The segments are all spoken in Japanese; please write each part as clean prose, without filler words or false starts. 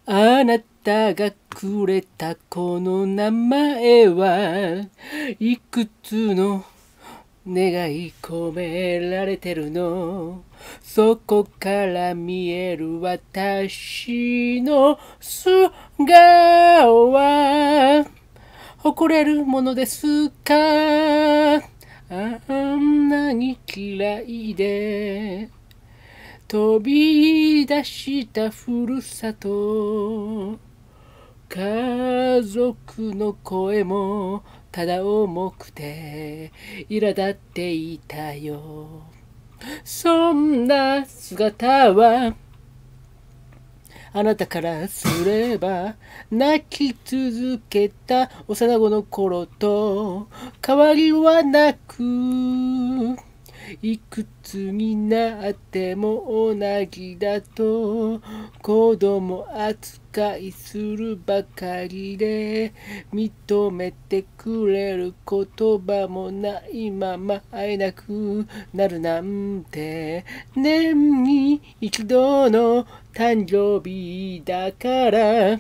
あなたがくれたこの名前はいくつの願い込められてるの。そこから見える私の素顔は誇れるものですか。あんなに嫌いで飛び出したふるさと。家族の声もただ重くて苛立っていたよ。そんな姿はあなたからすれば泣き続けた幼子の頃と変わりはなく、いくつになっても同じだと子供扱いするばかりで、認めてくれる言葉もないまま会えなくなるなんて、年に一度の誕生日だから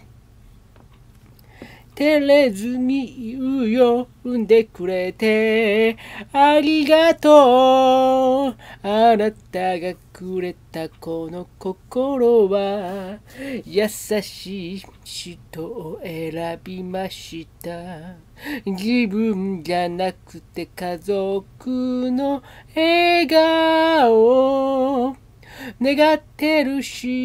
照れずに言うよ。産んでくれてありがとう。あなたがくれたこの心は優しい人を選びました。自分じゃなくて家族の笑顔願ってる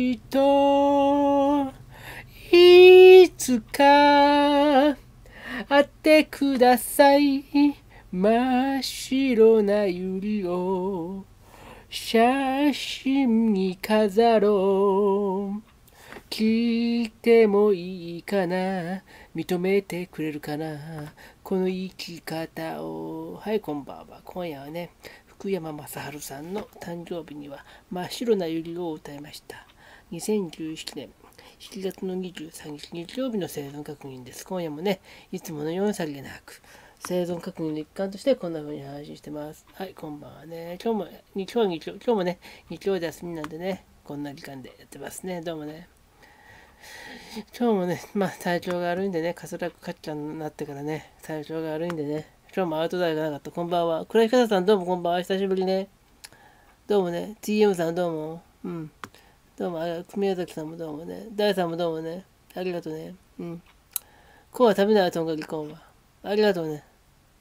人、いつか会ってください。真っ白な百合を写真に飾ろう。聞いてもいいかな、認めてくれるかな、この生き方を。はい、こんばんは。今夜はね、福山雅治さんの誕生日には真っ白な百合を歌いました。2017年7月の23日日曜日の生存確認です。今夜もね、いつものようにさりげなく生存確認の一環としてこんな風に配信してます。はい、こんばんはね。今日もね、日曜で休みなんでね、こんな時間でやってますね。どうもね。今日もね、体調が悪いんでね、かつらくかっちゃんになってからね、体調が悪いんでね、今日もアウトドアがなかった。こんばんは。倉石さんどうもこんばんは。久しぶりね。どうもね。TM さんどうも。どうも、宮崎さんもどうもね。大さんもどうもね。ありがとうね。コーンは食べないとんかきコーンは。ありがとうね。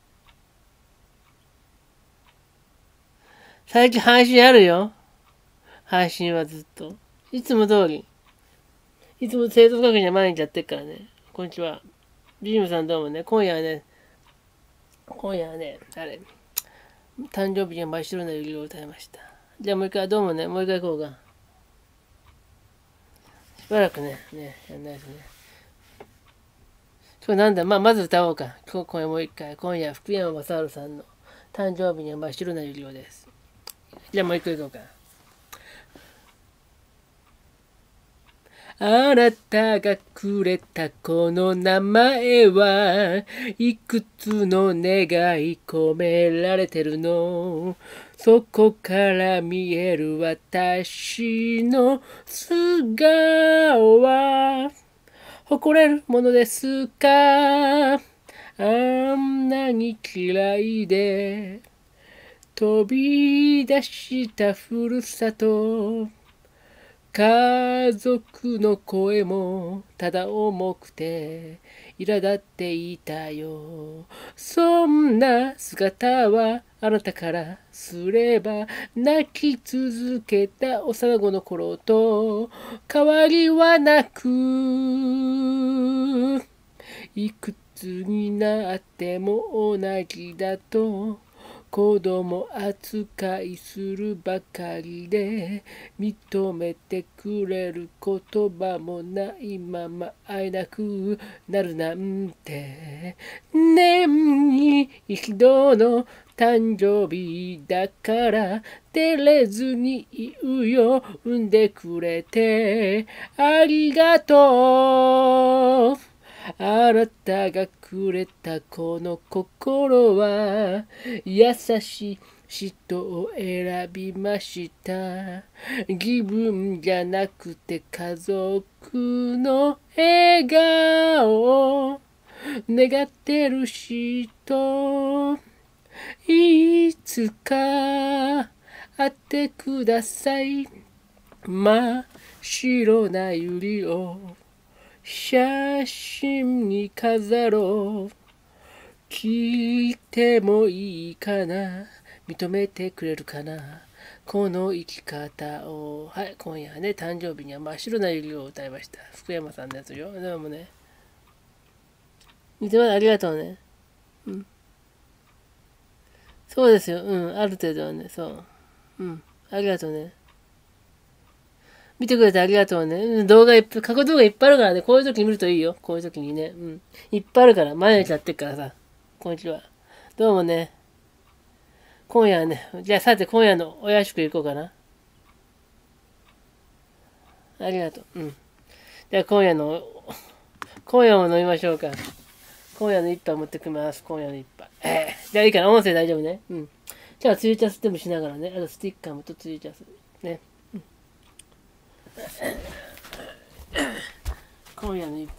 最近配信あるよ。配信はずっと。いつも通り。いつも生徒確認は毎日やってっからね。こんにちは。ビームさんどうもね。今夜はね、誕生日には真っ白な百合を歌いました。じゃあもう一回、どうもね、もう一回行こうか。しばらくね、やんないですね。今日なんだ、まず歌おうか。今夜もう一回。今夜、福山雅治さんの誕生日には真っ白な百合です。じゃあもう一回行こうか。あなたがくれたこの名前はいくつの願い込められてるの。そこから見える私の素顔は誇れるものですか。あんなに嫌いで飛び出したふるさと。家族の声もただ重くて苛立っていたよ。そんな姿はあなたからすれば泣き続けた幼子の頃と変わりはなく、いくつになっても同じだと子供扱いするばかりで、認めてくれる言葉もないまま会えなくなるなんて、年に一度の誕生日だから照れずに言うよ。産んでくれてありがとう。あなたがくれたこの心は優しい人を選びました。気分じゃなくて家族の笑顔を願ってる人、いつか会ってください。真っ白な百合を写真に飾ろう。聞いてもいいかな、認めてくれるかな、この生き方を。はい、今夜はね、誕生日には真っ白な百合を歌いました。福山さんのやつよ。でもね、見てもらありがとうね。うん。そうですよ。うん、ある程度はね、そう。うん、ありがとうね。見てくれてありがとうね。うん、動画いっぱい、過去動画いっぱいあるからね、こういう時見るといいよ。こういう時にね。うん。いっぱいあるから、毎日やってっからさ。こんにちは。どうもね。今夜はね、じゃあさて今夜のおやしく行こうかな。ありがとう。うん。じゃあ今夜も飲みましょうか。今夜の一杯持ってきます。今夜の一杯。じゃあいいかな、音声大丈夫ね。うん。じゃあツイキャスでもしながらね、あとスティッカーもとツイキャス。ね。うん、今夜の一杯。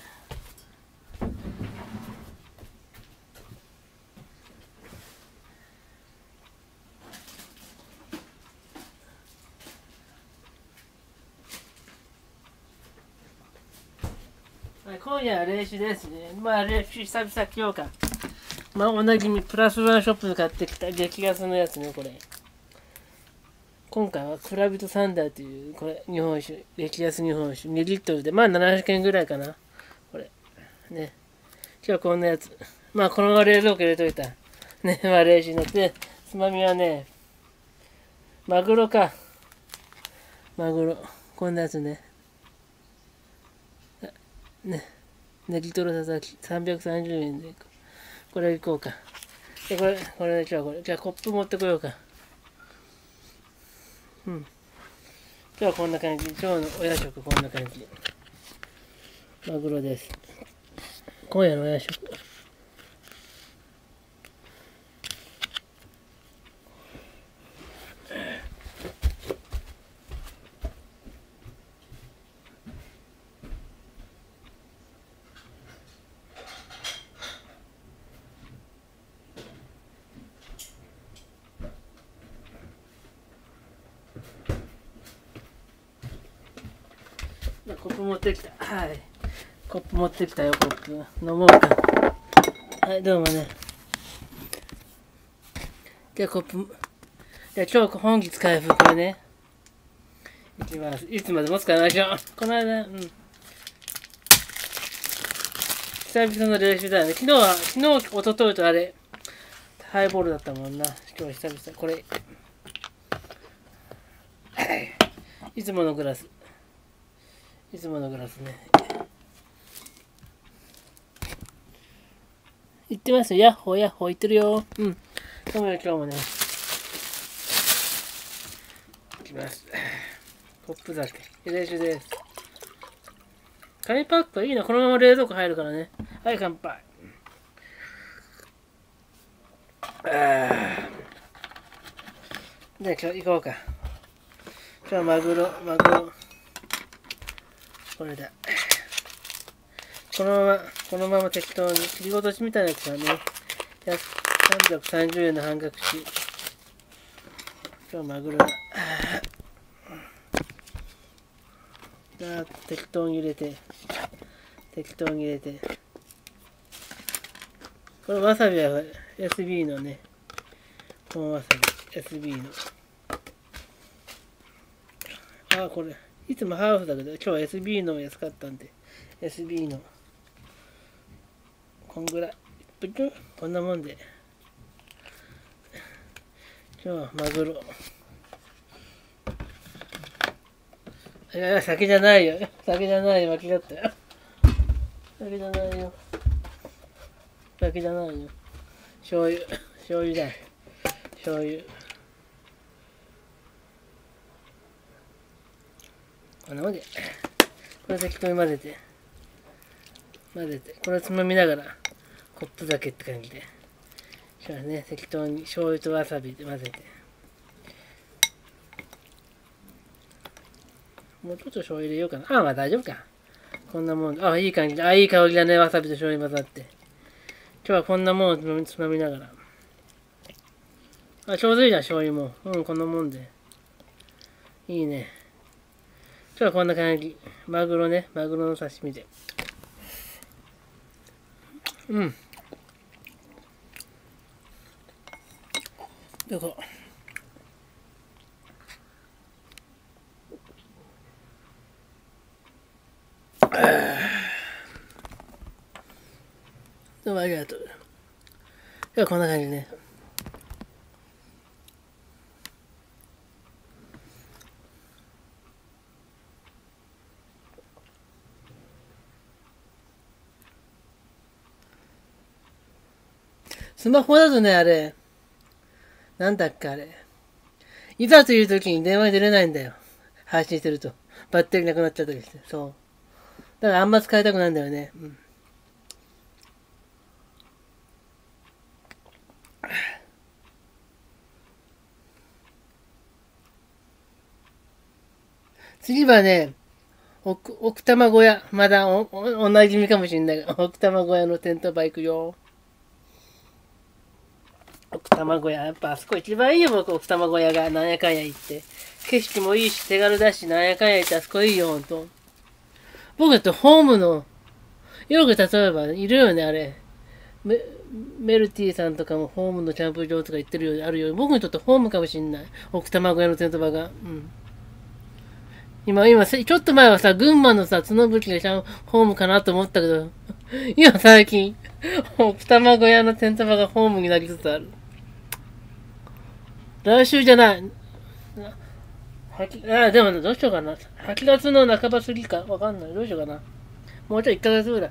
今夜は練習ですね。まあ練習久々着ようか。まあおなじみプラスワンショップで買ってきた激安のやつね、これ。今回はクラビトサンダーという、これ、日本酒、激安日本酒、2リットルで、まあ700円ぐらいかな。これ。ね。今日こんなやつ。まあこのまま冷蔵庫入れといた。ね、まあ練習になって、つまみはね、マグロか。マグロ。こんなやつね。ね。ネギトロ佐々木。330円で。これいこうか。で、これ、じゃあコップ持ってこようか。うん。今日はこんな感じ。今日のお夜食こんな感じ。マグロです。今夜のお夜食。コップ持ってきた。はい。コップ持ってきたよ、コップ。飲もうか。はい、どうもね。じゃあコップ、じゃあ今日本日開封これね。いきます。いつまでも使いましょう。この間、うん。久々の練習だよね。昨日、一昨日とあれ、ハイボールだったもんな。今日久々。これ。いつものグラス。いつものグラスね。言ってますよ。ヤッホーヤッホー言ってるよ。うん。どうもよ、今日もね。いきます。コップ酒。練習です。紙パックいいな。このまま冷蔵庫入るからね。はい、乾杯。じゃあ今日行こうか。今日はマグロ。これだ。このまま適当に切り落としみたいなやつだね。330円の半額し。今日マグロだ。適当に入れて。これわさびは SB のね。このわさび SB の。これいつもハーフだけど今日は SB の安かったんで SB のこんぐらいこんなもんで今日はマグロ。いや酒じゃないよ、間違ったよ。酒じゃないよ。醤油だ。醤油。こんなもんで。これ適当に混ぜて。これつまみながら、コップ酒って感じで。 じゃあね、適当に醤油とわさびで混ぜて。もうちょっと醤油入れようかな。あ、まあ大丈夫か。こんなもん。あ、いい感じ。あ、いい香りだね。わさびと醤油混ざって。今日はこんなもんをつまみながら。あ、ちょうどいいじゃん、醤油も。うん、こんなもんで。いいね。今日はこんな感じ。マグロね。マグロの刺身で。うん。どこどうもありがとう。今日はこんな感じね。スマホだとね、あれ、なんだっけあれ。いざという時に電話出れないんだよ。配信してると。バッテリーなくなっちゃったりして。そう。だからあんま使いたくないんだよね。うん。次はね、奥多摩小屋。まだおなじみかもしれないが、奥多摩小屋のテントバイクよ。奥多摩小屋。やっぱあそこ一番いいよ、僕、奥多摩小屋が。なんやかんや行って。景色もいいし、手軽だし、なんやかんや行ってあそこいいよ、ほんと。僕だってホームの、よく例えば、いるよね、あれ。メルティーさんとかもホームのキャンプ場とか行ってるようにあるよ。僕にとってホームかもしんない。奥多摩小屋のテント場が。うん。今、ちょっと前はさ、群馬のさ、角吹がホームかなと思ったけど、今最近、奥多摩小屋のテント場がホームになりつつある。来週じゃない。でもどうしようかな。8月の半ば過ぎかわかんない。どうしようかな。もうちょい1ヶ月ぐらい。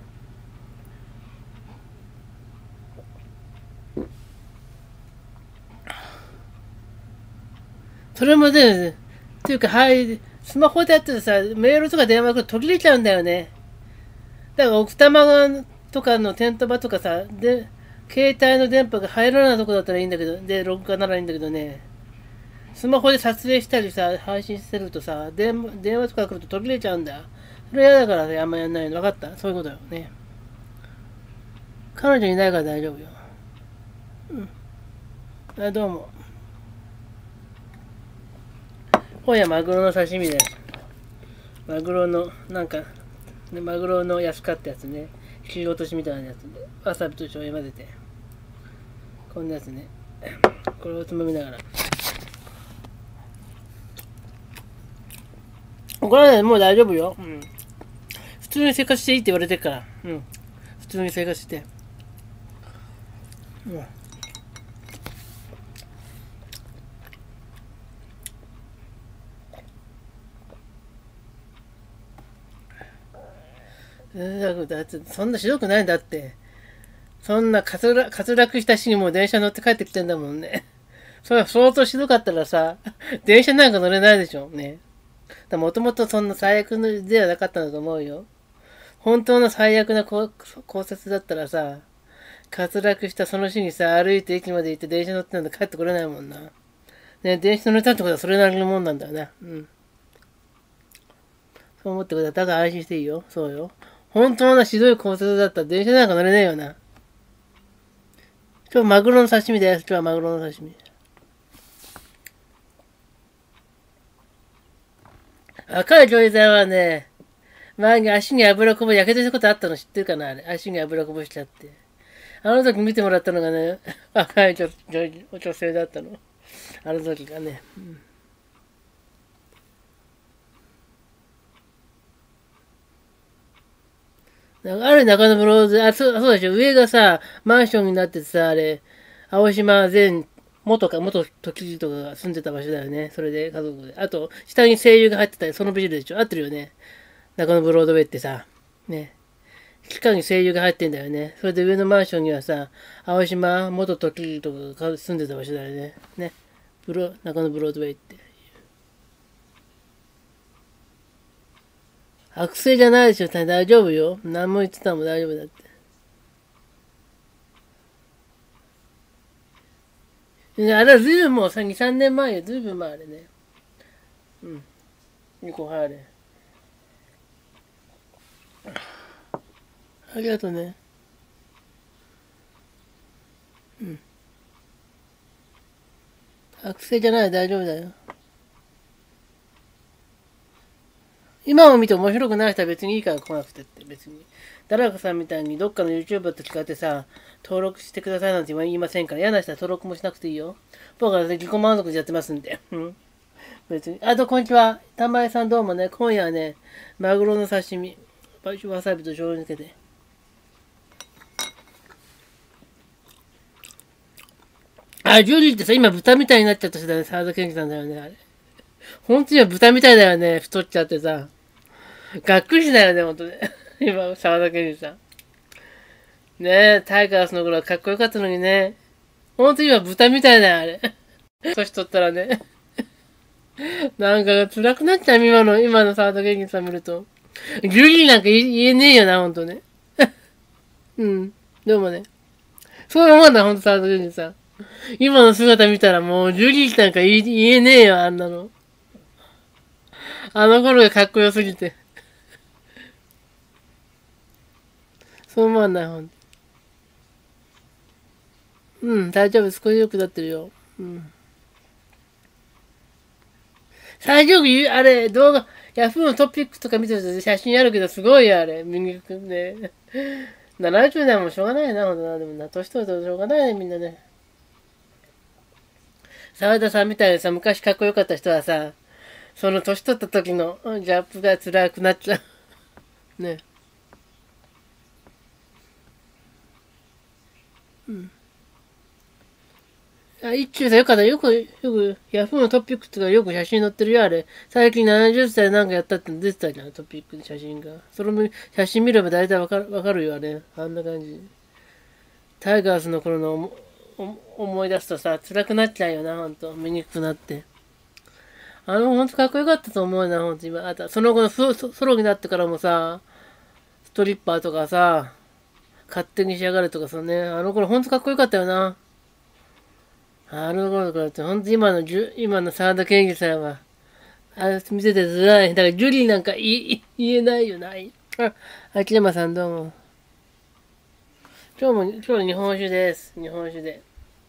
それもね、っていうか、はい、スマホでやっててさ、メールとか電話が途切れちゃうんだよね。だから奥多摩とかのテント場とかさ、で、携帯の電波が入らないとこだったらいいんだけど、で、録画ならいいんだけどね、スマホで撮影したりさ、配信してるとさ、電話とか来ると途切れちゃうんだよ。それ嫌だからね、あんまやんないの。分かったそういうことよね。彼女いないから大丈夫よ。うん。どうも。今夜マグロの刺身です。マグロの、なんか、ね、マグロの安かったやつね。切り落としみたいなやつで。わさびと醤油混ぜて。こんなやつね。これをつまみながら。これはね、もう大丈夫よ。うん。普通に生活していいって言われてるから。うん。普通に生活して。うん。だってそんなひどくないんだって。そんな滑落した日にもう電車乗って帰ってきてんだもんね。それは相当ひどかったらさ、電車なんか乗れないでしょ。ね。もともとそんな最悪のではなかったんだと思うよ。本当の最悪な降雪だったらさ、滑落したその日にさ、歩いて駅まで行って電車乗ってなんて帰ってこれないもんな。ね、電車乗れたってことはそれなりのもんなんだよね。うん。そう思ってください。だから安心していいよ。そうよ。本当のひどい降雪だったら電車なんか乗れねえよな。今日マグロの刺身です。今日はマグロの刺身。赤い女優さんはね、前に足に油こぼし、やけどしたことあったの知ってるかなあれ。足に油こぼしちゃって。あの時見てもらったのがね、若い女性だったの。あの時がね。あれ中野ブローズ、そうでしょ。上がさ、マンションになっててさ、あれ、青島元都知事とかが住んでた場所だよね。それで家族で。あと、下に声優が入ってたり、そのビルでしょ。合ってるよね。中野ブロードウェイってさ、ね。地下に声優が入ってんだよね。それで上のマンションにはさ、青島元都知事とかが住んでた場所だよね。ね。中野ブロードウェイって。悪性じゃないでしょ。大丈夫よ。何も言ってたも大丈夫だって。 あれはずいぶんもう2、3年前よ。ずいぶん前あれね。うん。2個入れ。ありがとうね。うん。悪性じゃない、大丈夫だよ。今を見て面白くない人は別にいいから来なくてって、別に。誰かさんみたいにどっかの YouTuber と使ってさ、登録してくださいなんて言いませんから、嫌な人は登録もしなくていいよ。僕は自己満足でやってますんで。うん。別に。あと、こんにちは。玉井さんどうもね、今夜はね、マグロの刺身、わさびと醤油漬けて。あ、ジュリーってさ、今豚みたいになっちゃった人だね、沢田研二さんだよね、あれ。ほんとには豚みたいだよね、太っちゃってさ。がっくりしないよね、ほんとね。今、沢田研二さん。ねえ、タイガースの頃はかっこよかったのにね。ほんと今豚みたいだよ、あれ。年取ったらね。なんか辛くなっちゃう、今の沢田研二さん見ると。ジュリーなんか言えねえよな、ほんとね。うん。でもね。そう思うんだ、ほんと沢田研二さん。今の姿見たらもう、ジュリーなんか言えねえよ、あんなの。あの頃がかっこよすぎて。そう思わない、ほんと。うん、大丈夫、少しよくなってるよ。うん。最上級、あれ、動画、ヤフーのトピックとか見てると写真あるけど、すごいよ、あれ。右くんね。70代もしょうがないな、ほんとな。でもな、年取るとしょうがないね、みんなね。沢田さんみたいにさ、昔かっこよかった人はさ、その年取った時のギャップが辛くなっちゃう。ね。うん。あ、一中さんよかった。ヤフーのトピックとかよく写真載ってるよ、あれ。最近70歳なんかやったって出てたじゃん、トピックの写真が。それも、写真見れば大体わかるよ、あれ。あんな感じ。タイガースの頃の思い出すとさ、辛くなっちゃうよな、ほんと。見にくくなって。ほんとかっこよかったと思うな、ほんと今。あと、その後のソロになってからもさ、ストリッパーとかさ、勝手にしやがるとかさね、あの頃ほんとかっこよかったよな。あの頃からって、ほんと今の沢田研二さんは、見てて辛い。だから、ジュリーなんか言えないよな。秋山さんどうも。今日日本酒です。日本酒で。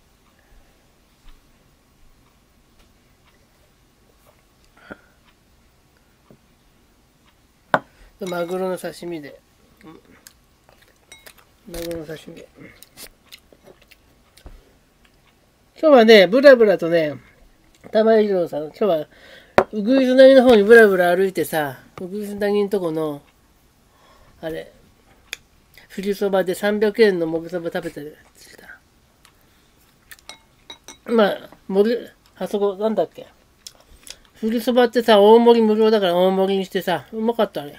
マグロの刺身で。マグロの刺身。今日はね、ブラブラとね、玉井二郎さん、今日は、うぐいす谷の方にブラブラ歩いてさ、うぐいす谷のとこの、あれ、富士そばで300円のもぐそば食べてた。まあ、あそこ、なんだっけ。富士そばってさ、大盛り無料だから大盛りにしてさ、うまかったあれ。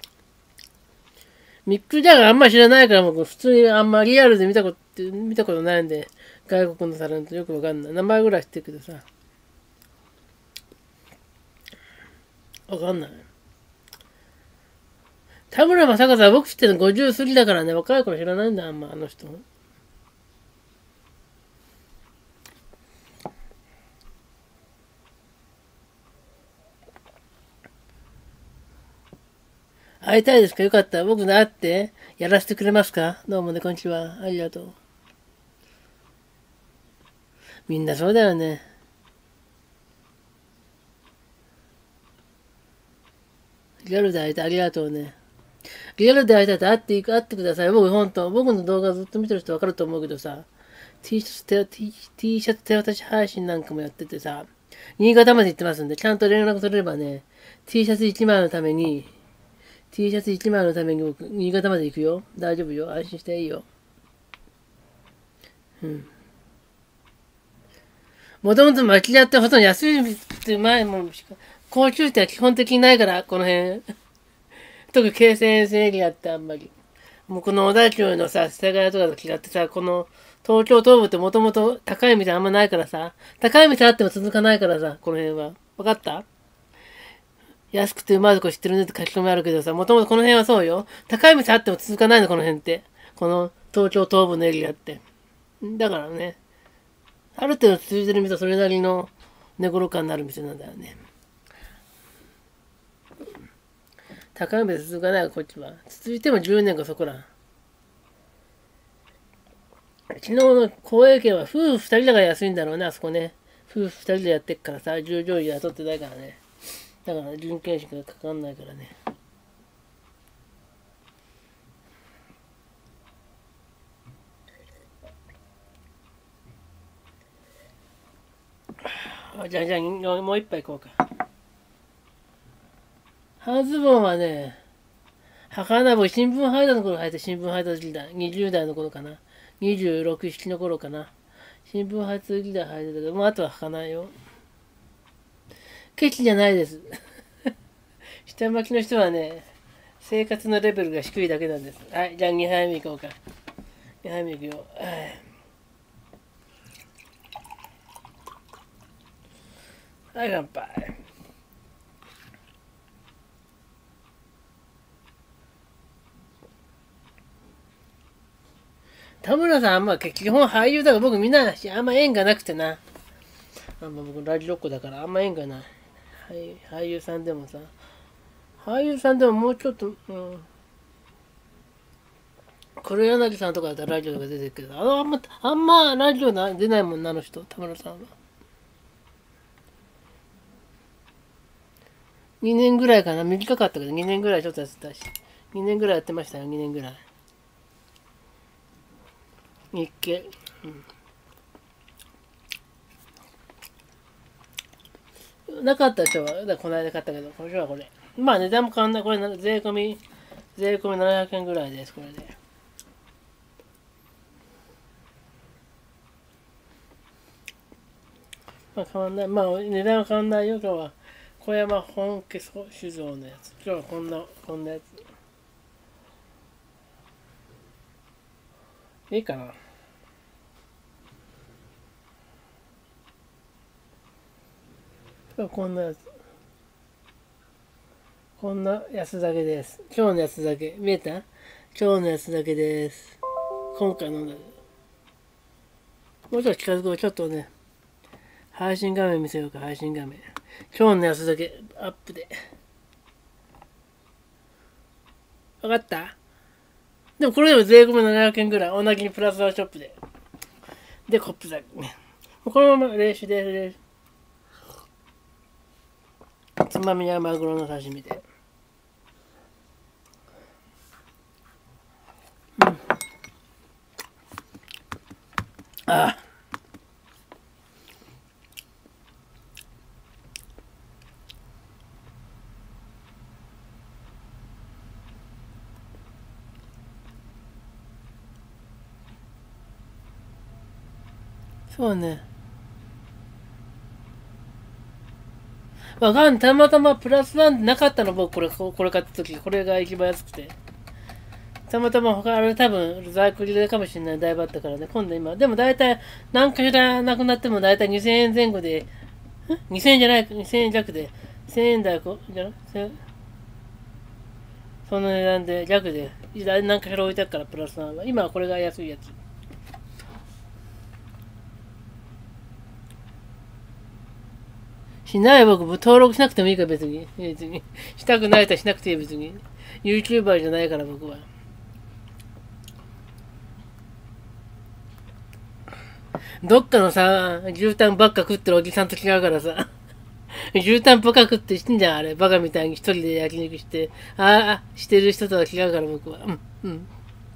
ミックスジャガーあんま知らないから、僕普通にあんまリアルで見たことないんで、外国のサランとよくわかんない。名前ぐらい知ってるけどさ、わかんない。田村正和は僕知ってるの50過ぎだからね、若い頃知らないんだ、あんまあの人。会いたいですか？よかった。僕に会ってやらせてくれますか？どうもね、こんにちは。ありがとう。みんなそうだよね。リアルで会いたい。ありがとうね。リアルで会いたいと会ってください。僕の動画ずっと見てる人わかると思うけどさ、T シャツ手渡し配信なんかもやっててさ、新潟まで行ってますんで、ちゃんと連絡取れればね、T シャツ1枚のために、T シャツ1枚のために僕、新潟まで行くよ。大丈夫よ。安心していいよ。うん。もともと町屋ってほとんど安いってうまいもんしか、高級店は基本的にないから、この辺。特に京成沿線エリアってあんまり。もうこの小田急のさ、世田谷とかと違ってさ、この東京東部ってもともと高い店あんまないからさ、高い店あっても続かないからさ、この辺は。わかった？安くてうまいとこ知ってるねって書き込みあるけどさ、もともとこの辺はそうよ。高い店あっても続かないの、この辺って。この東京東部のエリアって。だからね。 ある程度続いてる店はそれなりの寝頃感になる店なんだよね。高い店続かないわ、こっちは。続いても10年かそこら。昨日の公営券は夫婦2人だから安いんだろうね、あそこね。夫婦2人でやってっからさ、従業員雇ってないからね。だから人件費がかかんないからね。じゃあ、もう一杯行こうか。半ズボンはね、履かない。僕、新聞配達の頃履いて、新聞配達時代。20代の頃かな。26、7の頃かな。新聞配達時代履いてたけど、もうあとは履かないよ。ケチじゃないです。下町の人はね、生活のレベルが低いだけなんです。はい、じゃあ2杯目行こうか。2杯目行くよ。はい、乾杯。田村さん、基本俳優だから僕みんなあんま縁がなくてな。僕ラジオっ子だからあんま縁がない。俳優さんでもさ。俳優さんでももうちょっと、黒柳さんとかだったらラジオとか出てるけど、あんまラジオ出ないもんな、あの人、田村さんは。2年ぐらいかな、短かったけど、2年ぐらいちょっとやってたし。2年ぐらいやってましたよ、2年ぐらい。日系。なかったでしょ。この間買ったけど、これはこれ。値段も変わんない。これ、税込み700円ぐらいです、これで。変わんない。値段は変わんないよ、今日は。小山本家酒造のやつ。今日はこんなやつ。いいかな。こんなやつ。こんなやつだけです。今日のやつだけ。見えた？今日のやつだけです。今回飲んだけど。もうちょっと近づこう。ちょっとね、配信画面見せようか、配信画面。今日のやつだけアップで。わかった？でもこれでも税込み700円ぐらい。同じにプラスワンショップで。で、コップ酒。このまま冷酒で冷酒。つまみはマグロの刺身で。ああ。そうね。わかんない。たまたまプラスワンなかったの、僕、これ買った時。これが一番安くて。たまたま他、あれ多分在庫切れかもしれない。だいぶあったからね。今度今。でも大体、何かしらなくなっても大体2000円前後で、2000円じゃない、2000円弱で、1000円台じゃなその値段で弱で、何かしら置いてあるから、プラスワンは。今はこれが安いやつ。しない僕、登録しなくてもいいから別に。したくないとしなくていい別に。YouTuber じゃないから僕は。どっかのさ、牛タンばっか食ってるおじさんと違うからさ。牛タンばっか食ってしてんじゃん、あれ。バカみたいに一人で焼肉して。してる人とは違うから僕は。うん。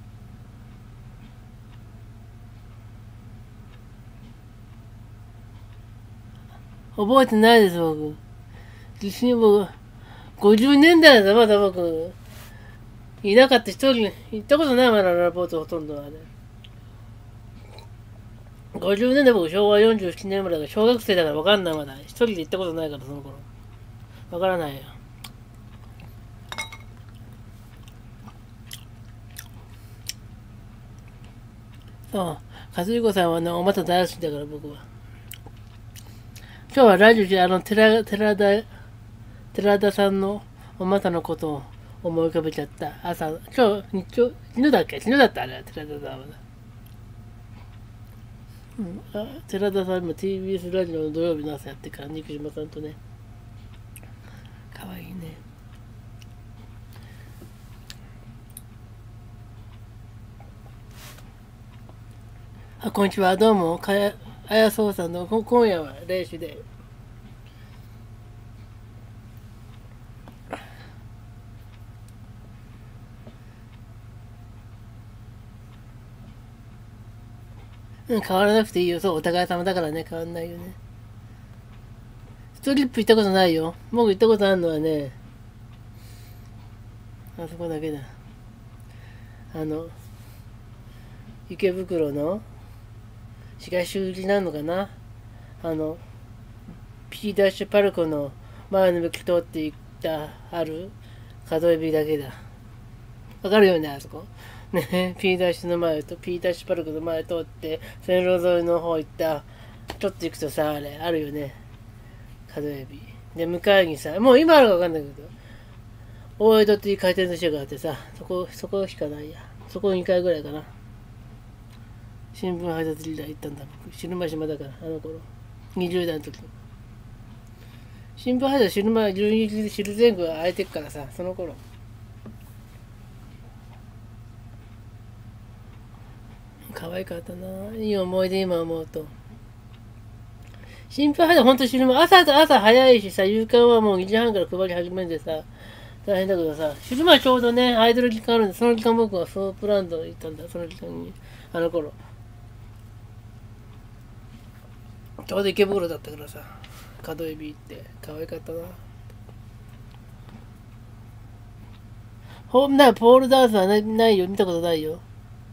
覚えてないです、僕。実に僕、50年代だまだ僕、いなかった一人、行ったことないもんな、ラポートほとんどあれ。50年代僕、昭和47年生まれだから、小学生だから分かんないまだ。一人で行ったことないから、その頃。分からないよ。そう。和彦さんはね、おまた大好きだから僕は。今日はラジオで寺田さんのおまたのことを思い浮かべちゃった。昨日だっけ？昨日だったあれ、寺田さんは。 うん、寺田さんも TBS ラジオの土曜日の朝やってから肉島さんとね、かわいいね。こんにちは、どうも、あやそうさんの今夜は練習で。うん、変わらなくていいよ。そう、お互い様だからね、変わんないよね。ストリップ行ったことないよ。僕行ったことあるのはね、あそこだけだ。あの、池袋の東売りなのかな、あの、P ダッシュパルコの前の向き通って行ったある角エビだけだ。わかるよね、あそこ。ね、P ダッシュの前と P ダッシュパルコの前通って線路沿いの方行った、ちょっと行くとさ、あれ、あるよね。角エビ。で、向かいにさ、もう今あるかわかんないけど、大江戸っていう回転寿司屋があってさ、そこしかないや。そこ2回ぐらいかな。新聞配達リーダー行ったんだ、僕。汁間島だから、あの頃。20代の時。新聞配達汁前、汁前後が空いてっからさ、その頃。可愛かったな。いい思い出今思うと。新聞配達ほんと昼間、朝早いしさ、夕刊はもう2時半から配り始めてさ、大変だけどさ、昼間ちょうどね、アイドル時間あるんで、その時間僕はソープランド行ったんだ、その時間に。あの頃。ちょうど池袋だったからさ、角エビ行って、可愛かったな。ポールダンスはないよ、見たことないよ。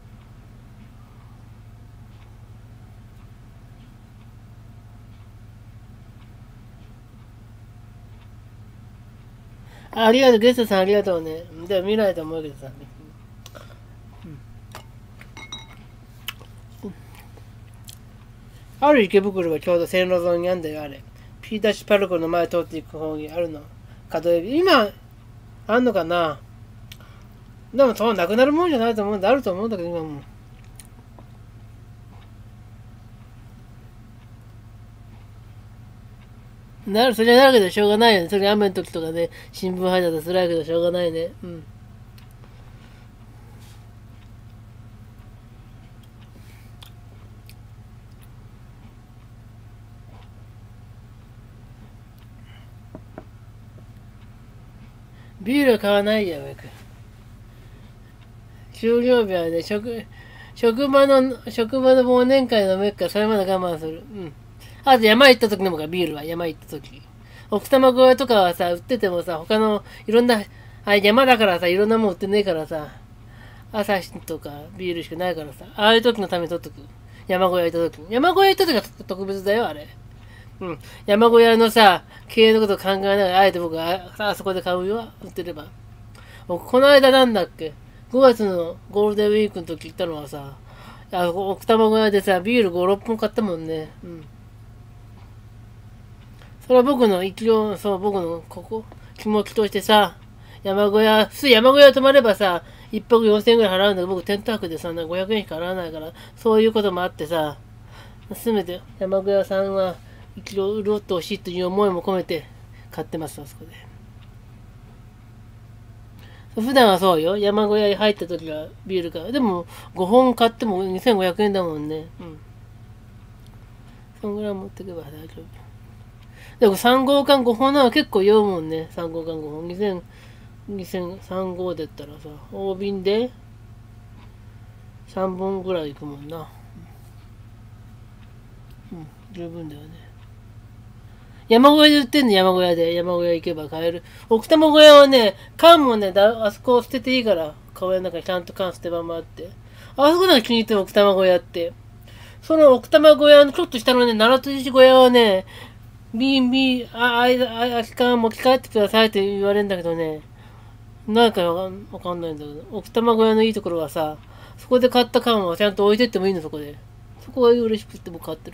ありがとう、ゲストさんありがとうね。でも見ないと思うけどさ。ある池袋がちょうど線路沿いにあんだよ、あれ。ピータッシュパルコの前通っていく方にあるの。角エビ。今、あんのかな。でも、そうなくなるもんじゃないと思うんだ。あると思うんだけど、今も。それはなるけどしょうがないよね。それ雨の時とかね、新聞配達辛いけどしょうがないね。うん。ビールは買わないや、僕。終了日はね、職場の忘年会のめっからそれまで我慢する。うん。あと山行った時飲むから、ビールは山行った時。奥多摩小屋とかはさ、売っててもさ、他のいろんな、山だからさ、いろんなもん売ってねえからさ、朝日とかビールしかないからさ、ああいう時のために取っとく。山小屋行った時に。山小屋行った時は特別だよ、あれ。うん。山小屋のさ、経営のことを考えながら、あえて僕はあそこで買うよ、売ってれば。この間なんだっけ、5月のゴールデンウィークの時行ったのはさ、奥多摩小屋でさ、ビール5、6本買ったもんね。うん。それは僕の僕の気持ちとしてさ、普通山小屋泊まればさ、一泊4000円ぐらい払うんだけど、僕テント泊でさ、500円しか払わないから、そういうこともあってさ、せめて山小屋さんは一度潤ってほしいという思いも込めて買ってます、あそこで。普段はそうよ。山小屋に入った時はビールか。でも、5本買っても2500円だもんね。うん。そんぐらい持ってけば大丈夫。でも3号館5本なら結構酔うもんね。3号館5本。2003号だったらさ、大瓶で3本ぐらいいくもんな。うん、十分だよね。山小屋で売ってんの、山小屋で。山小屋行けば買える。奥多摩小屋はね、缶もね、あそこを捨てていいから、小屋の中にちゃんと缶捨て場もあって。あそこなんか気に入ってる奥多摩小屋って。その奥多摩小屋のちょっと下のね、奈良津小屋はね、空き缶持ち帰ってくださいって言われるんだけどね、なんかわかんないんだけど、奥多摩小屋のいいところはさ、そこで買った缶はちゃんと置いてってもいいの、そこで。そこが嬉しくって僕買ってる。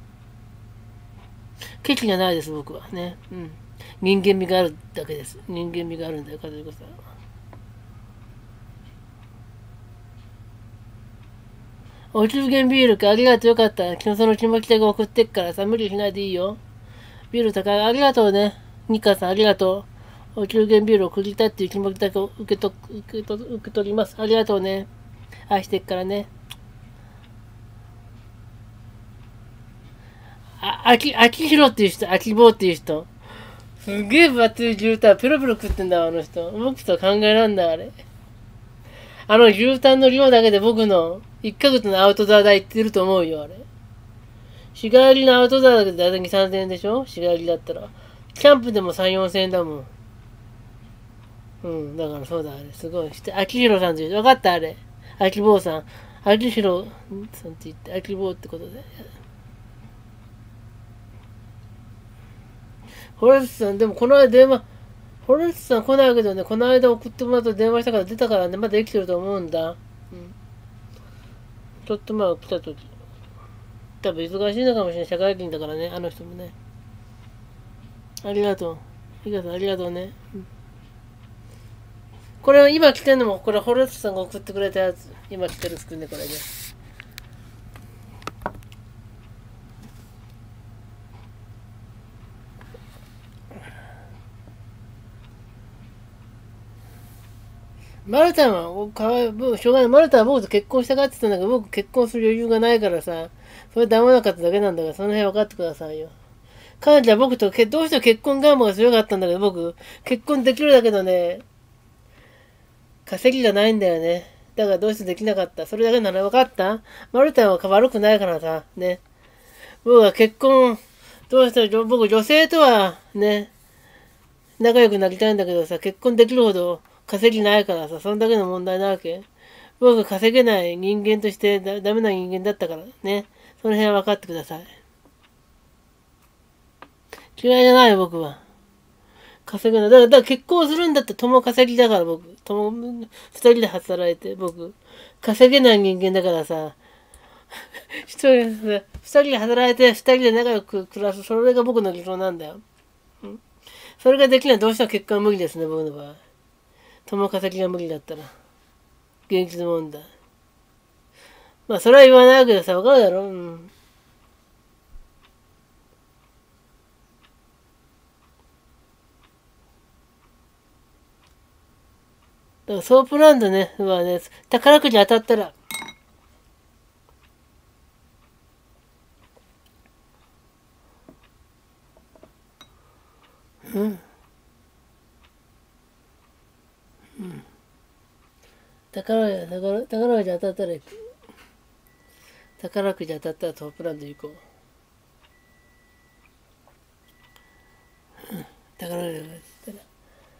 ケチじゃないです、僕はね。うん。人間味があるだけです。人間味があるんだよ、和彦さん。 お中元ビールか、ありがとう、よかった。昨日その気持ちが送ってっからさ、無理しないでいいよ。ビール高い。ありがとうね。ニカさん、ありがとう。お中元ビールを送りたいっていう気持ちだけ受け取ります。ありがとうね。愛してっからね。秋広っていう人、秋坊っていう人。すげえ分厚い牛タン、ペロペロ食ってんだわ、あの人。僕と考えらんだ、あれ。あの牛タンの量だけで僕の1ヶ月のアウトドア代いってると思うよ、あれ。日帰りのアウトドアだけでだいたい2、3000円でしょ、日帰りだったら。キャンプでも3、4000円だもん。うん、だからそうだ、あれ。すごい。秋広さんって言う。分かった、あれ。秋坊さん。秋広さんって言って、秋坊ってことで。ホレスさん、でもこの間電話、ホレスさん来ないけどね、この間送ってもらった電話したから出たからね、まだ生きてると思うんだ。うん。ちょっと前来た時。多分忙しいのかもしれない。社会人だからね、あの人もね。ありがとう。ありがとうね。うん、これ今来てんのも、これホレスさんが送ってくれたやつ。今来てる服ね、これね。マルタンは、かわいしょうがない。マルタンは僕と結婚したがってたんだけど、僕結婚する余裕がないからさ、それダメなかっただけなんだから、その辺分かってくださいよ。彼女は僕とどうしても結婚願望が強かったんだけど、僕、結婚できるだけどね、稼ぎがないんだよね。だからどうしてできなかった。それだけなら分かった。マルタンは悪くないからさ、ね。僕は結婚、どうして僕女性とはね、仲良くなりたいんだけどさ、結婚できるほど稼ぎないからさ、そんだけの問題なわけ。僕が稼げない人間としてダメな人間だったからね。その辺は分かってください。嫌いじゃないよ、僕は。稼ぐの。だから結婚するんだって共稼ぎだから僕。二人で働いて、僕。稼げない人間だからさ。二人で働いて、二人で仲良く暮らす。それが僕の理想なんだよ。うん、それができないどうしても結婚は無理ですね、僕の場合。共稼ぎが無理だったら。現実問題。まあ、それは言わないけどさ、わかるだろ。うん。だからソープランドね、はね、宝くじ当たったら、うん。宝くじ当たったら行く。宝くじ当たったらソープランド行こう。宝くじ当たったら。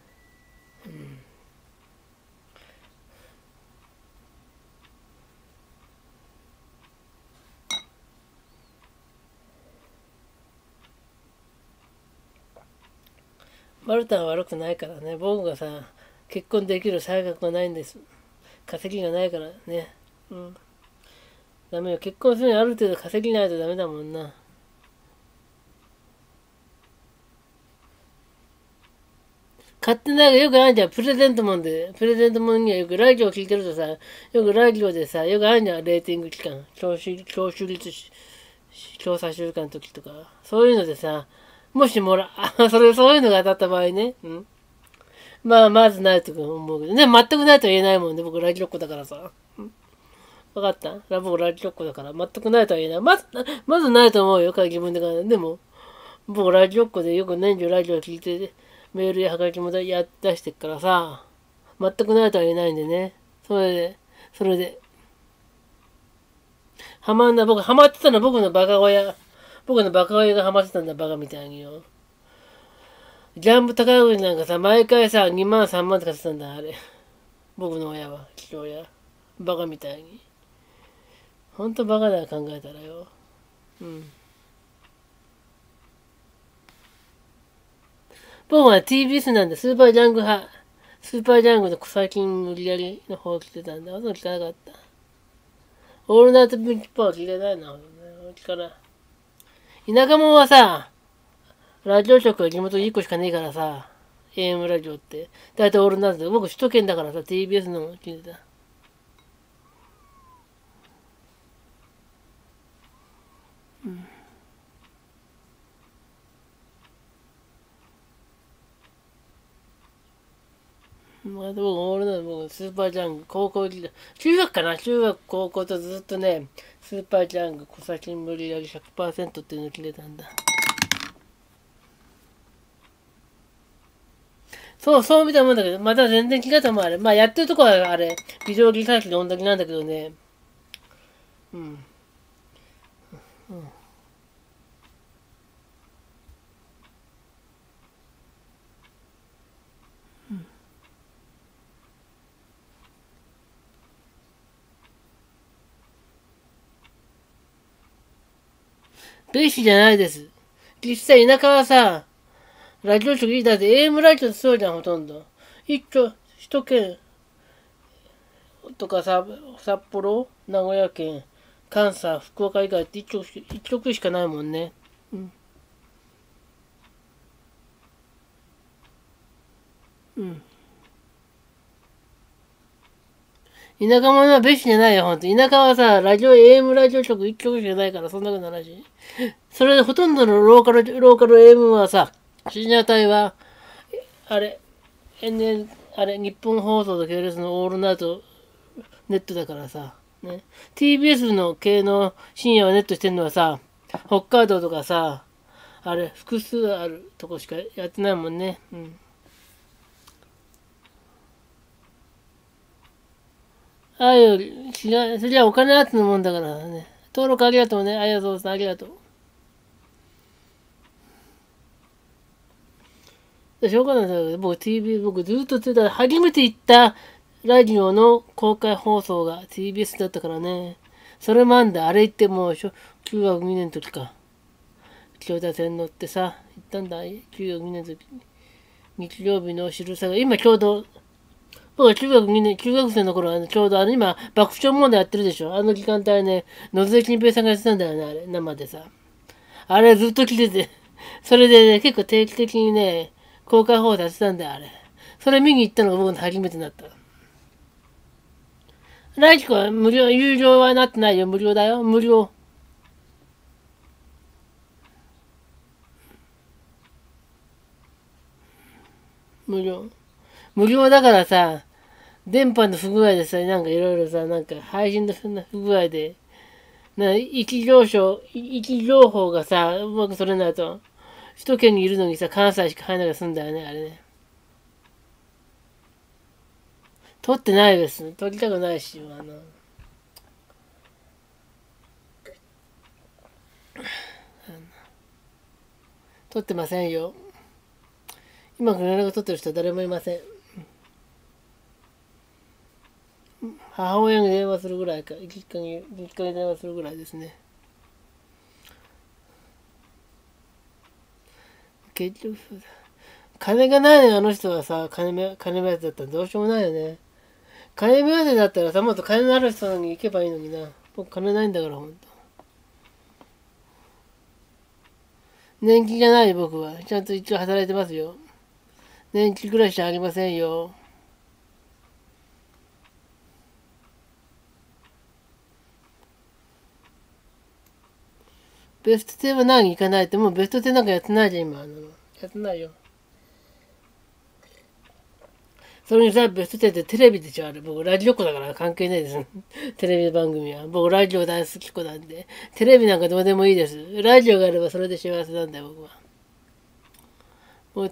マルタンは悪くないからね。僕がさ、結婚できる才覚がないんです。稼ぎがないからね。うん。ダメよ。結婚するにはある程度稼ぎないとダメだもんな。買ってないがよくあるじゃん。プレゼントもんで。プレゼントもんにはよくラジオ聞いてるとさ、よくラジオでさ、よくあるじゃん。レーティング期間。聴取率調査週間の時とか。そういうのでさ、もしそういうのが当たった場合ね。うん。まあ、まずないと思うけどね。全くないとは言えないもんね。僕ラジオっ子だからさ。わかった僕ラジオっ子だから。全くないとは言えない。まずないと思うよ。自分で考えでも、僕ラジオっ子でよく年中ラジオ聞いて、メールやハガキも出してっからさ、全くないとは言えないんでね。それで、ハマってたの僕のバカ親。僕のバカ親がハマってたんだ、バカみたいによ。ジャンプ高いなんかさ、毎回さ、2万3万とかしてたんだ、あれ。僕の親は、父親。バカみたいに。ほんとバカだよ、考えたらよ。うん。僕は TBS なんで、スーパージャング派。スーパージャングの最近無理やりの方来てたんで、あと聞かなかった。オールナイトビッグパワー聞いてないな、聞かない。田舎者はさ、ラジオ局が地元に1個しかねえからさ、AM ラジオって。だいたいオールナイトで、僕首都圏だからさ、TBS の聞いてた。 まあ、俺の僕、スーパージャング、高校時代、中学かな中学、高校とずっとね、スーパージャング、小崎無理やり100%っていうのを決めたんだ。そう見たもんだけど、また全然違ったもん、あれ。まあ、やってるとこはあれ、ビデオギター機の音だけなんだけどね。うん。ベーシじゃないです。実際田舎はさ、ラジオ局いいだって AM ラジオってそうじゃん、ほとんど。首都圏とかさ、札幌、名古屋県、関西、福岡以外って一局しかないもんね。うん。うん。田舎者は別紙じゃないよ、ほんと。田舎はさ、AM ラジオ局一局しかないから、そんなことないし。それでほとんどのローカル AM はさ、深夜帯は、あれ、あれ、日本放送と系列のオールナイトネットだからさ、ね。TBS の系の深夜はネットしてんのはさ、北海道とかさ、あれ、複数あるとこしかやってないもんね。うん。ああいう、違う、それじゃお金あってのもんだからね。登録ありがとうね。ありがとうさん、ありがとう。しょうがないんだけど、僕ずっと言ってた、初めて行ったラジオの公開放送が TBS だったからね。それもあんだ。あれ行ってもう、中学2年の時か。京田線乗ってさ、行ったんだ。中学2年の時。日曜日の昼下がり。今ちょうど、僕は中学生の頃は、ちょうど今、爆笑問題やってるでしょ。あの時間帯ね、野添金平さんがやってたんだよね、あれ、生でさ。あれずっと来てて、それでね、結構定期的にね、公開放送やってたんだよ、あれ。それ見に行ったのが僕の初めてになった。ライチコは無料、有料はなってないよ、無料だよ、無料。無料。無料だからさ、電波の不具合でさ、なんかいろいろさ、なんか配信の不具合で、位置情報がさ、うまく取れないと、首都圏にいるのにさ、関西しか入らないで済んだよね、あれね。取ってないです。取りたくないし、取ってませんよ。今連絡取ってる人は誰もいません。母親に電話するぐらいか、実家に電話するぐらいですね。結局そうだ。金がないのあの人はさ、金目当てだったらどうしようもないよね。金目当てだったらさ、もっと金のある人に行けばいいのにな。僕金ないんだから、ほんと。年金じゃない僕は。ちゃんと一応働いてますよ。年金暮らしじゃありませんよ。ベスト10は何行かないって、もうベスト10なんかやってないじゃん、今。やってないよ。それにさ、ベスト10ってテレビでしょ、あれ。僕、ラジオ子だから関係ないです。テレビ番組は。僕、ラジオ大好き子なんで。テレビなんかどうでもいいです。ラジオがあればそれで幸せなんだよ、僕は。もう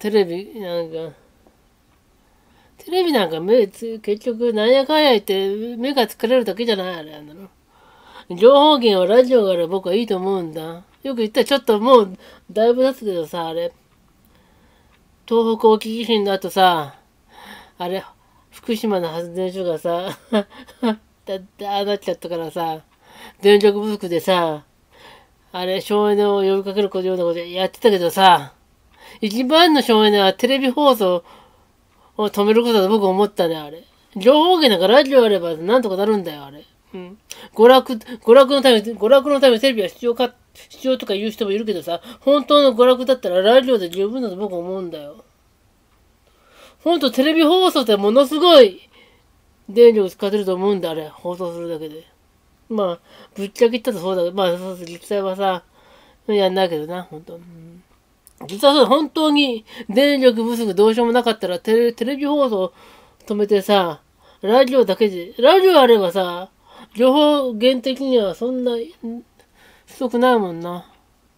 テレビなんか結局、なんやかんや言って目が疲れるだけじゃない、あれ。情報源はラジオがあれば僕はいいと思うんだ。よく言ったらちょっともう、だいぶ経つけどさ、あれ。東北沖地震の後さ、あれ、福島の発電所がさ、ああなっちゃったからさ、電力不足でさ、あれ、省エネを呼びかけるようなことやってたけどさ、一番の省エネはテレビ放送を止めることだと僕思ったね、あれ。情報源なんかラジオあればなんとかなるんだよ、あれ。うん。娯楽のためにテレビは必要とか言う人もいるけどさ、本当の娯楽だったらラジオで十分だと僕は思うんだよ。ほんとテレビ放送ってものすごい電力使ってると思うんだ、あれ。放送するだけで。まあ、ぶっちゃけ言ったらそうだけど、まあ、実際はさ、やんないけどな、本当。うん、実はそう、本当に電力不足どうしようもなかったらテレビ放送止めてさ、ラジオだけで、ラジオあればさ、情報源的にはそんな、不足ないもんな。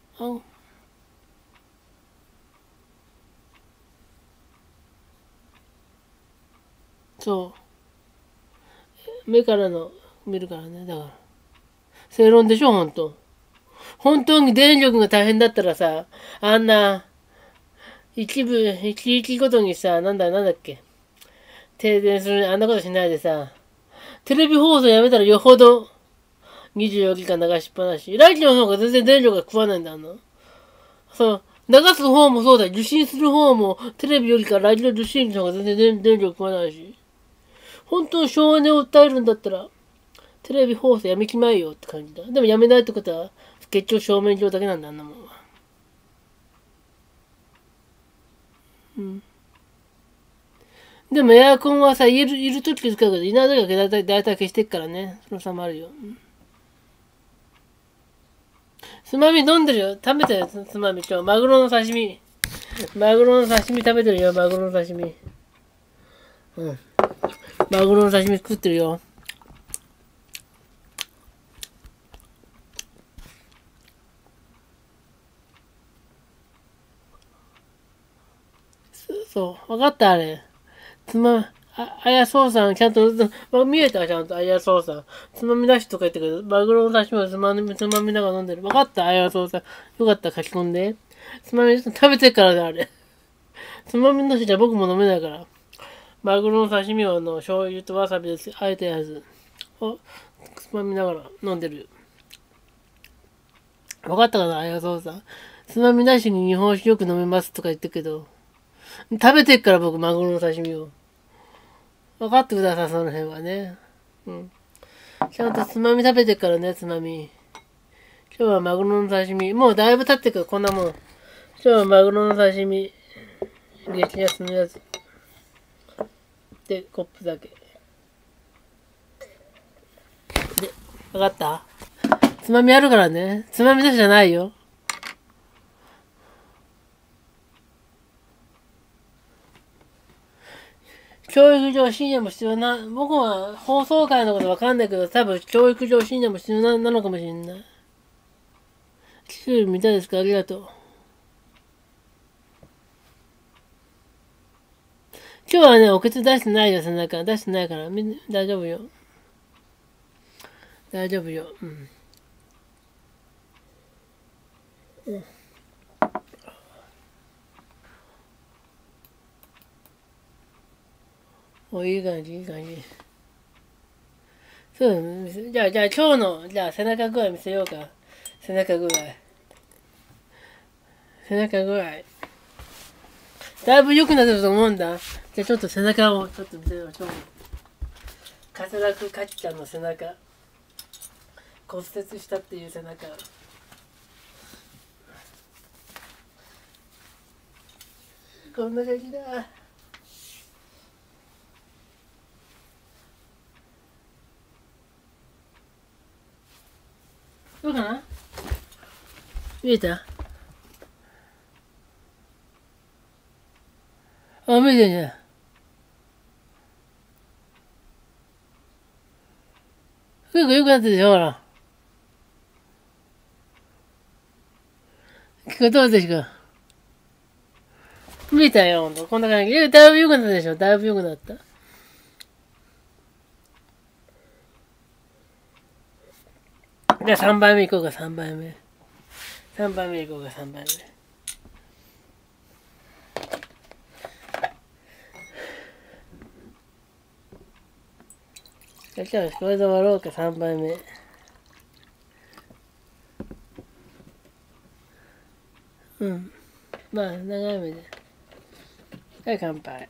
そう。目からの、見るからね。だから。正論でしょ、本当。本当に電力が大変だったらさ、あんな、一域ごとにさ、なんだっけ。停電する、あんなことしないでさ、テレビ放送やめたらよほど24時間流しっぱなし。ラジオの方が全然電力が食わないんだ、そう、流す方もそうだ、受信する方もテレビよりかラジオ受信の方が全然電力食わないし。本当に省エネを訴えるんだったら、テレビ放送やめきまえよって感じだ。でもやめないってことは、結局正面上だけなんだ、あんなもんは。うん。でもエアコンはさ、いるとき使うけど、いないときはだいたい消してっからね。その差もあるよ。うん、つまみ飲んでるよ。食べてるよ、つまみ。マグロの刺身。マグロの刺身食べてるよ、マグロの刺身。うん。マグロの刺身食ってるよ。そう。わかったあれ。あやそうさん、ちゃんと、見えたちゃんと、あやそうさん。つまみ出しとか言ってくる。マグロの刺身をつまみながら飲んでる。わかったあやそうさん。よかった、書き込んで。つまみ、食べてからね、あれ。つまみ出しじゃ僕も飲めないから。マグロの刺身を醤油とわさびであえたやつをつまみながら飲んでる。わかったかなあやそうさん。つまみなしに日本酒よく飲めますとか言ってるけど、食べてっから僕、マグロの刺身を。分かってください、その辺はね。うん。ちゃんとつまみ食べてっからね、つまみ。今日はマグロの刺身。もうだいぶ経ってくる、こんなもん。今日はマグロの刺身。激安のやつ。で、コップだけ。で、分かった？つまみあるからね。つまみ出しじゃないよ。教育上深夜も必要な、僕は放送会のことわかんないけど、多分教育上深夜も必要なのかもしれない。キュール見たいですか？ありがとう。今日はね、おけつ出してないよ、背中。出してないから、大丈夫よ。大丈夫よ。うん。うん。お、いい感じ、いい感じ。そう、じゃあ今日の、じゃあ背中具合見せようか。背中具合。背中具合。だいぶ良くなってると思うんだ。じゃあちょっと背中をちょっと見せましょう。カセラクカキちゃんの背中。骨折したっていう背中。こんな感じだ。どうかな？見えた？あ、見えてんじゃん。結構良くなってるでしょ、ほら。聞こえたでしょ。見えたよ、ほんと。こんな感じ。だいぶ良くなったでしょ。だいぶ良くなった。じゃあ3杯目いこうか、3杯目。3杯目いこうか、3杯目。じゃあ、これで終わろうか、3杯目。うん。まあ、長い目で。はい、乾杯。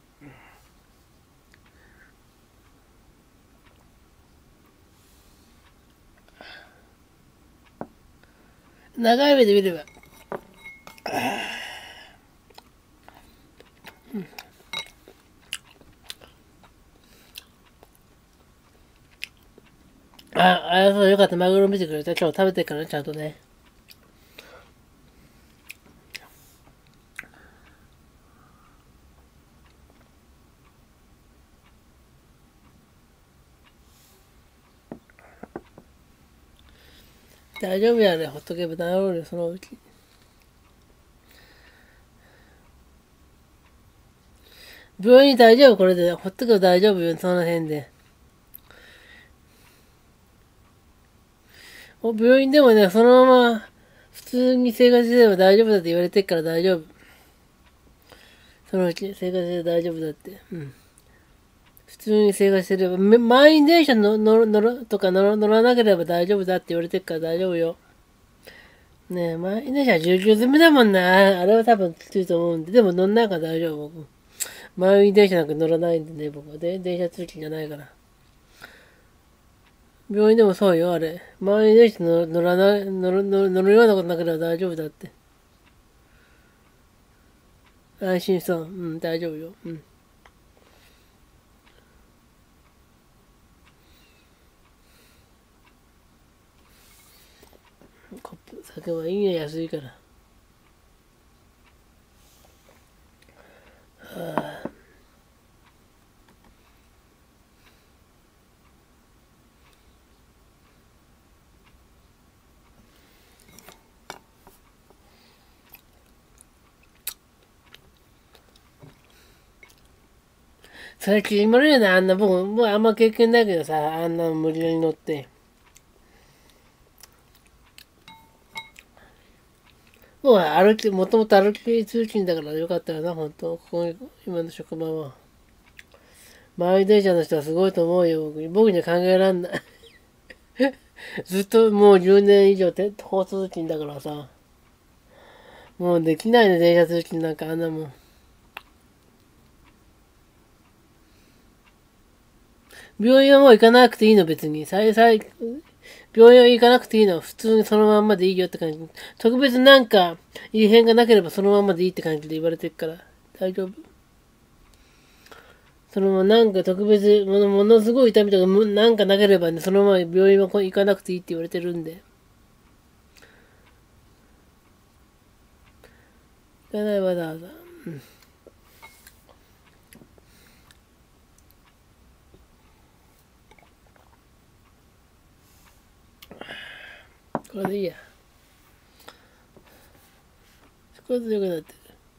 長い目で見れば。そう、よかった。マグロ見てくれた。今日食べてからね、ちゃんとね。 大丈夫やね。ほっとけば治るよ、そのうち。病院大丈夫これで。ほっとけば大丈夫よ、その辺で。病院でもね、そのまま、普通に生活すれば大丈夫だって言われてっから大丈夫。そのうち生活して大丈夫だって。うん。普通に生活してれば、満員電車乗らなければ大丈夫だって言われてっから大丈夫よ。ねえ、満員電車は重々済みだもんな。あれは多分きついと思うんで。でも乗んないから大丈夫、僕。満員電車なんか乗らないんでね、僕は。電車通勤じゃないから。病院でもそうよ、あれ。満員電車乗らない、乗るようなことなければ大丈夫だって。安心そう。うん、大丈夫よ。うん。コップ、酒はいいね、安いから。最近無理やな、あんな、僕、もうあんま経験ないけどさ、あんな無理やり乗って。もうもともと歩き通勤だからよかったよな、本当ここ、今の職場は。満員電車の人はすごいと思うよ、僕には考えらんない。ずっともう10年以上交通勤だからさ。もうできないね、電車通勤なんかあんなもん。病院はもう行かなくていいの、別に。病院は行かなくていいの。普通にそのまんまでいいよって感じ。特別なんか異変がなければそのまんまでいいって感じで言われてるから。大丈夫。そのままなんか特別、ものすごい痛みとかなんかなければね、そのまま病院は行かなくていいって言われてるんで。行かないわざわざ。これでいいや。少し良くなってる。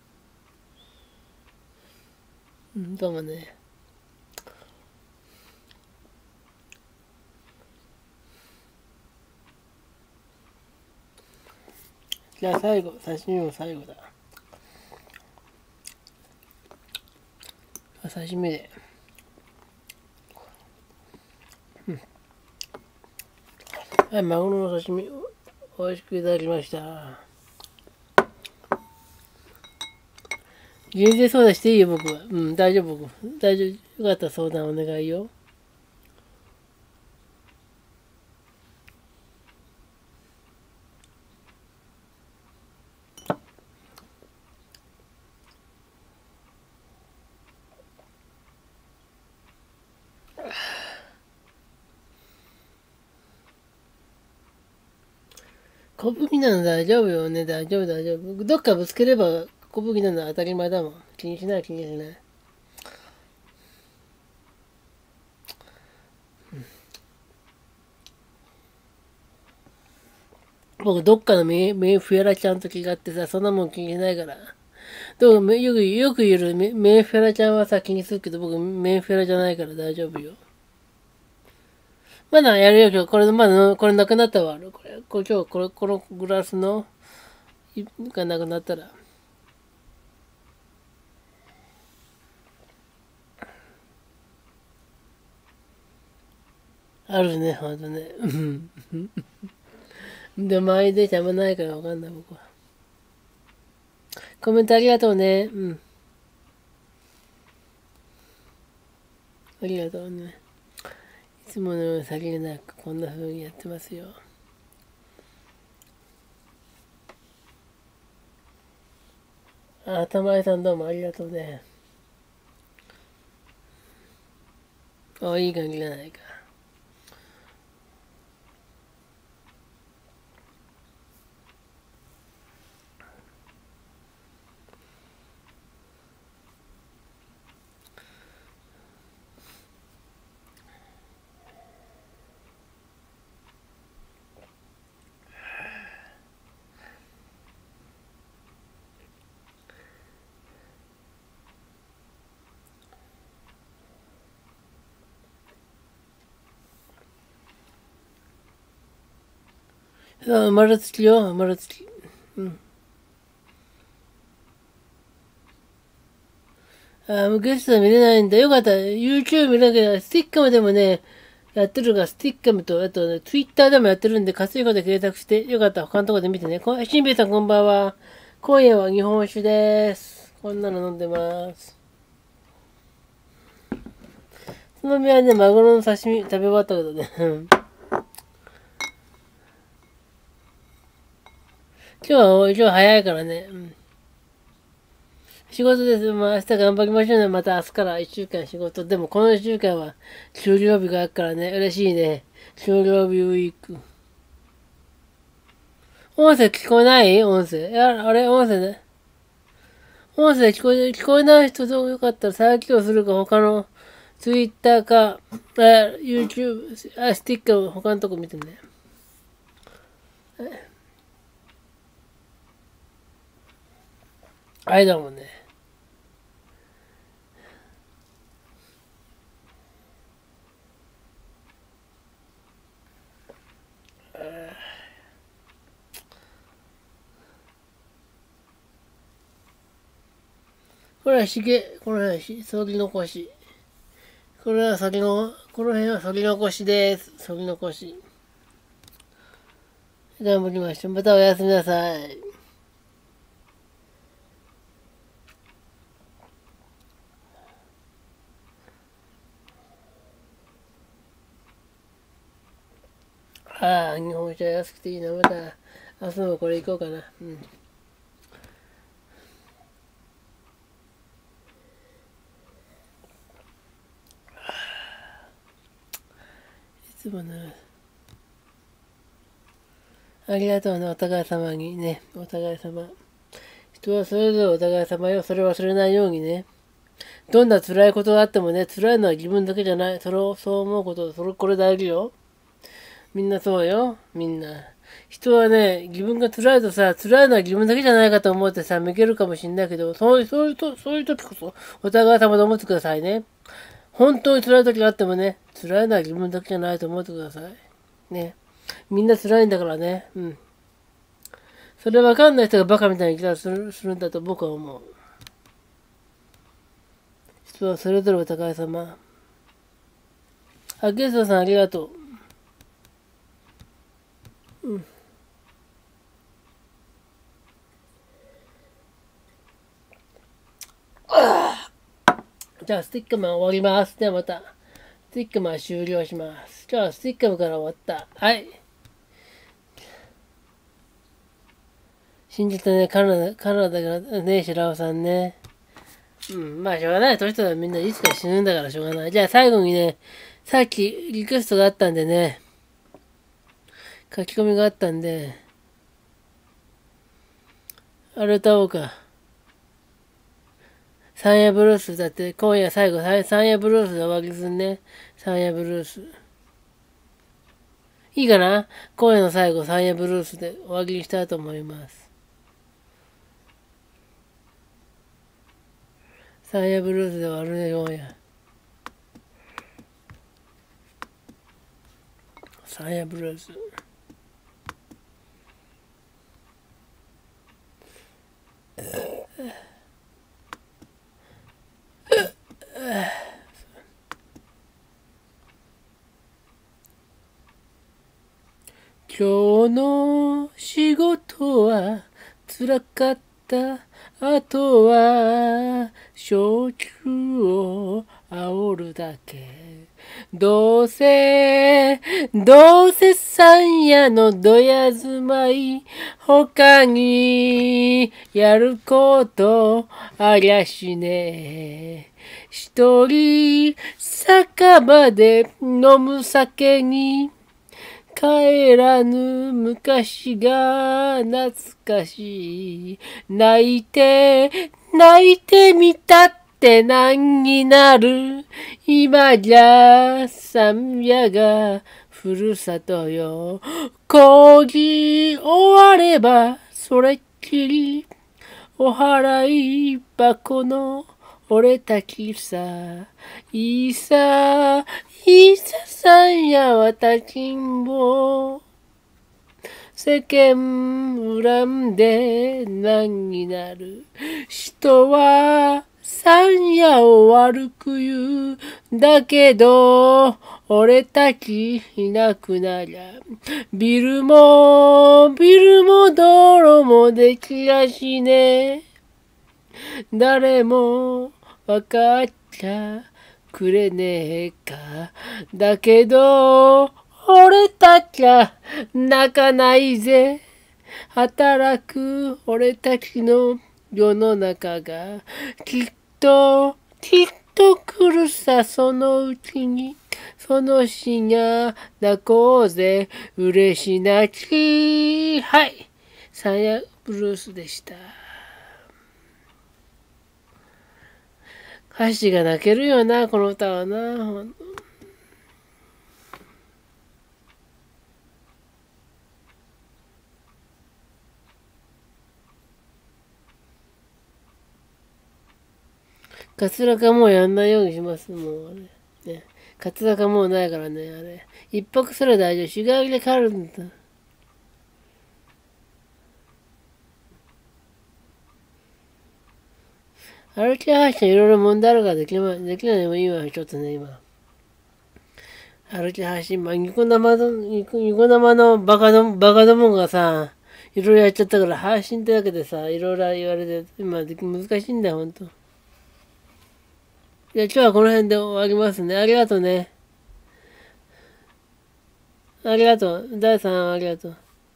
うん、どうもね。じゃあ最後、刺身も最後だ。刺身で。はい、マグロの刺身、美味しくいただきました。全然相談していいよ、僕は。うん、大丈夫、僕。大丈夫。よかったら相談お願いよ。小麦なの大丈夫よね。大丈夫、大丈夫。どっかぶつければ小麦なのは当たり前だもん。気にしない、気にしない。僕、どっかのメンフェラちゃんと違ってさ、そんなもん気にしないから。よく言えるメンフェラちゃんはさ、気にするけど、僕、メンフェラじゃないから大丈夫よ。まだやるよ、今日。これなくなったわ。今日、このグラスの、がなくなったら。あるね、ほんとね。で、周りで邪魔ないからわかんない、僕は。コメントありがとうね。うん。ありがとうね。いつものようにさりげなくこんな風にやってますよ。玉井さんどうもありがとうね。いい感じじゃないか。 生まれつきよ、生まれつき。うん。もうゲストは見れないんだ。よかった。YouTube 見なきゃ、スティッカムでもね、やってるから、スティッカムと、あとね、Twitter でもやってるんで、活用で検索して、よかったら他のところで見てね。しんべヱさんこんばんは。今夜は日本酒です。こんなの飲んでます。つまみはね、マグロの刺身食べ終わったけどね。今日は一応早いからね。仕事です。まあ明日頑張りましょうね。また明日から1週間仕事。でもこの1週間は給料日があるからね。嬉しいね。給料日ウィーク。音声聞こえない音声。あれ音声ね。音声聞こえない人とよかったら再起動するか他の Twitter か、YouTube、スティッカー他のとこ見てね。あれだもんね。これはしげ、この辺はそぎ残し。これはそぎの、この辺はそぎ残しです。そぎ残し。頑張りましょう。またおやすみなさい。ああ、日本車安くていいな。また、明日もこれ行こうかな。うん。いつもね、ありがとうね、お互い様にね。お互い様。人はそれぞれお互い様よ。それを忘れないようにね。どんな辛いことがあってもね、辛いのは自分だけじゃない。そう思うこと、これ大事よ。みんなそうよ。みんな。人はね、自分が辛いとさ、辛いのは自分だけじゃないかと思ってさ、向けるかもしんないけど、そういう時こそ、お互い様と思ってくださいね。本当に辛い時があってもね、辛いのは自分だけじゃないと思ってください。ね。みんな辛いんだからね。うん。それわかんない人がバカみたいに言い方するんだと僕は思う。人はそれぞれお互い様。ゲストさんありがとう。うん。じゃあ、スティックマン終わります。ではまた、スティックマン終了します。じゃあ、スティックマンから終わった。はい。信じたね、カナダがね、白尾さんね。うん、まあしょうがない。年取ったらみんないつか死ぬんだからしょうがない。じゃあ最後にね、さっきリクエストがあったんでね、書き込みがあったんで、あれ歌おうか。サンヤブルースだって、今夜最後、サンヤブルースで終わりすんね。サンヤブルース。いいかな、今夜の最後、サンヤブルースで終わりにしたいと思います。サンヤブルースで終わるね、今夜。サンヤブルース。今日の仕事は辛かった。あとは焼酎を煽るだけ。どうせ三夜のどや住まい。他にやることありゃしねえ。一人酒場で飲む酒に帰らぬ昔が懐かしい。泣いてみたって何になる。今じゃ三夜がふるさとよ。工事終わればそれっきり。お払い箱の俺たちさ。いささんやは立ちんぼ。 世間恨んで何になる。人は山野を悪く言う。だけど、俺たちいなくなりゃ。ビルも道路もできやしね。誰もわかっちゃくれねえか。だけど、俺たちは泣かないぜ。働く俺たちの世の中がきっと来るさ、そのうちに。その深夜泣こうぜ、嬉し泣き。はい。サンヤブルースでした。歌詞が泣けるよな、この歌はな。カツラかもうやんないようにします、もうあれ。ね。カツラかもうないからね、あれ。一泊すら大丈夫。日帰りで帰るんだ。歩き配信いろいろ問題あるからできないのもいいわ、ちょっとね、今。歩き配信、ニコ生のバカどもがさ、いろいろやっちゃったから配信ってだけでさ、いろいろ言われて、今難しいんだよ、ほんと。じゃあ今日はこの辺で終わりますね。ありがとうね。ありがとう。第3ありがとう。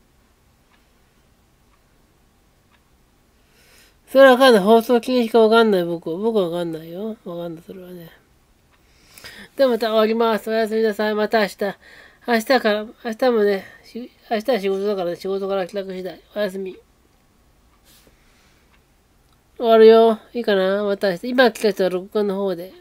それはわかんない。放送禁止かわかんない、僕はわかんないよ。わかんない、それはね。ではまた終わります。おやすみなさい。また明日。明日もね、明日は仕事だからね、仕事から帰宅次第。おやすみ。終わるよ。いいかなまた明日。今聞かせた録画の方で。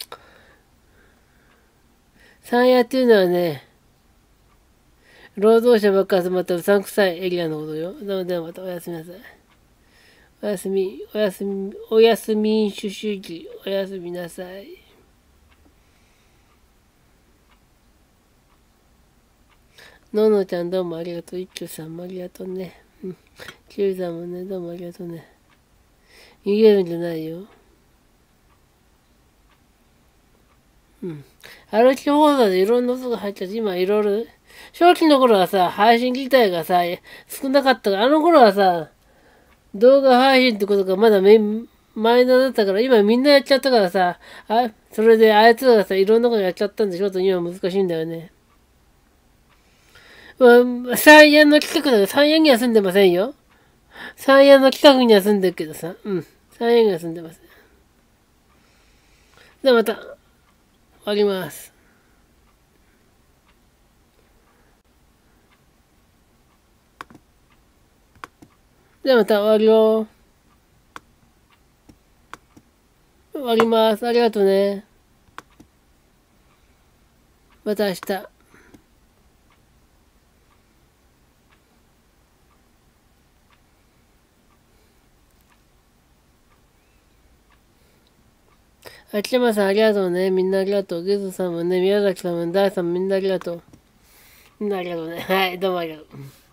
山谷っていうのはね、労働者ばっか集まったうさんくさいエリアのことよ。ではまたおやすみなさい。おやすみ、おやすみ民主主義。おやすみなさい。ののちゃんどうもありがとう。一休さんもありがとうね。うん。キュウさんもね、どうもありがとうね。逃げるんじゃないよ。うん。歩き放題でいろんな音が入っちゃって、今いろいろ、初期の頃はさ、配信自体がさ、少なかったから、あの頃はさ、動画配信ってことがまだマイナーだったから、今みんなやっちゃったからさ、それであいつらがさ、いろんなことやっちゃったんで、ちょっと今難しいんだよね。山谷の近くだけど、山谷には住んでませんよ。山谷の近くには住んでるけどさ、うん。山谷には住んでます。ではまた、終わります。ではまた終わるよ。終わります。ありがとうね。また明日。秋山さんありがとうね。みんなありがとう。ゲズさんもね、宮崎さんも大さんもみんなありがとう。みんなありがとうね。はい、どうもありがとう。